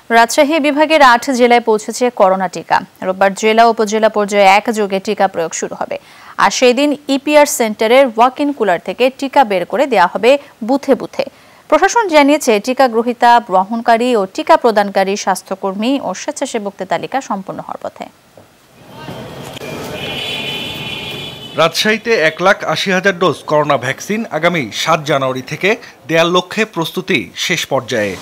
রাজশাহী বিভাগের ৮ জেলায় পৌঁছেছে করোনা টিকা। রোববার জেলা উপজেলা পর্যায়ে একযোগে টিকা প্রয়োগ শুরু হবে। আর সেই দিন ইপিআর সেন্টারের ওয়াক ইন কুলার থেকে টিকা বের করে দেওয়া হবে বুথে বুথে। প্রশাসন জানিয়েছে টিকা গ্রহীতা, গ্রহণকারী ও টিকা প্রদানকারী স্বাস্থ্যকর্মী ও স্বেচ্ছাসেবকদের তালিকা সম্পন্ন হওয়ার পথে। রাজশাহীতে 1,80,000 ডোজ করোনা ভ্যাকসিন আগামী 7 জানুয়ারি থেকে দেওয়ার লক্ষ্যে প্রস্তুতি শেষ পর্যায়ে।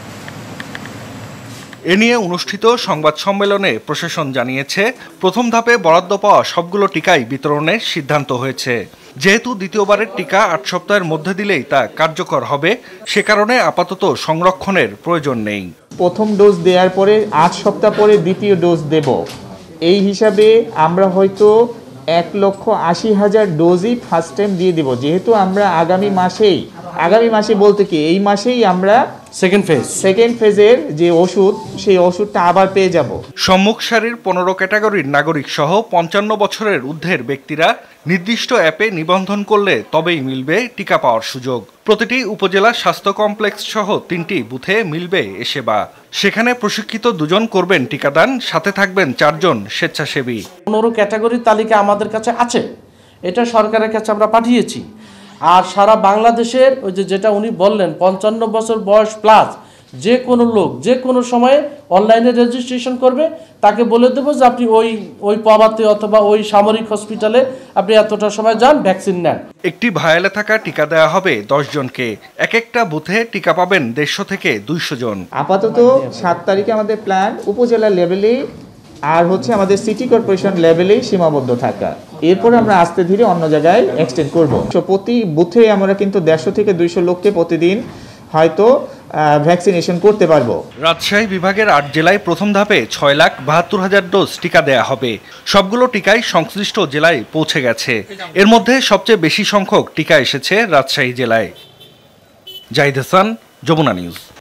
এ নিয়ে অনুষ্ঠিত সংবাদ সম্মেলনে প্রশাসন জানিয়েছে, প্রথম ধাপে বরাদ্দ পাওয়া সবগুলো টিকাই বিতরণের সিদ্ধান্ত হয়েছে। যেহেতু দ্বিতীয়বারের টিকা 8 সপ্তাহের মধ্যে দিলেই তা কার্যকর হবে, সে কারণে আপাতত সংরক্ষণের প্রয়োজন নেই। প্রথম ডোজ দেওয়ার পরে 8 সপ্তাহ পরে দ্বিতীয় ডোজ দেব, এই হিসাবে আমরা হয়তো 1,80,000 ডোজই ফার্স্ট টাইম দিয়ে দেব। যেহেতু আমরা আগামী মাসে বলতে কি এই মাসেই আমরা সেকেন্ড ফেজের যে ওষুধ, সেই ওষুধটা আবার পেয়ে যাব। সম্মুখ সারির 15 ক্যাটাগরির নাগরিক সহ 55 বছরের ঊর্ধ্বের ব্যক্তিরা নির্দিষ্ট অ্যাপে নিবন্ধন করলে তবেই মিলবে টিকা পাওয়ার সুযোগ। প্রতিটি উপজেলা স্বাস্থ্য কমপ্লেক্স সহ 3টি বুথে মিলবে এ সেবা। সেখানে প্রশিক্ষিত 2 জন করবেন টিকাদান, সাথে থাকবেন 4 জন স্বেচ্ছাসেবী। 15 ক্যাটাগরির তালিকা আমাদের কাছে আছে, এটা সরকারের কাছে আমরা পাঠিয়েছি। আর সারা বাংলাদেশের ওই যেটা উনি বললেন 55 বছর বয়স প্লাস যে কোনো লোক যে কোনো সময়ে অনলাইনে রেজিস্ট্রেশন করবে, তাকে বলে দেবো যে আপনি ওই পাবাতে অথবা ওই সামরিক হসপিটালে আপনি এতটা সময় যান, ভ্যাকসিন নেন। একটি ভায়ালে থাকা টিকা দেওয়া হবে 10 জনকে। এক একটা বুথে টিকা পাবেন 150 থেকে 200 জন। আপাতত 7 তারিখে আমাদের প্ল্যান উপজেলা লেভেলে আর আমাদের সিটি কর্পোরেশন লেভেলেই সীমাবদ্ধ থাকা। এরপর আমরা আস্তে ধীরে অন্য জায়গায় এক্সটেন্ড করব। প্রতি বুথে আমরা কিন্তু 150 থেকে 200 লোককে প্রতিদিন হয়তো ভ্যাকসিনেশন করতে পারবো। রাজশাহী বিভাগের 8 জেলায় প্রথম ধাপে 6,72,000 ডোজ টিকা দেয়া হবে। সবগুলো টিকাই সংশ্লিষ্ট জেলায় পৌঁছে গেছে। এর মধ্যে সবচেয়ে বেশি সংখ্যক টিকা এসেছে রাজশাহী জেলায়। জাহিদ হাসান, যমুনা নিউজ।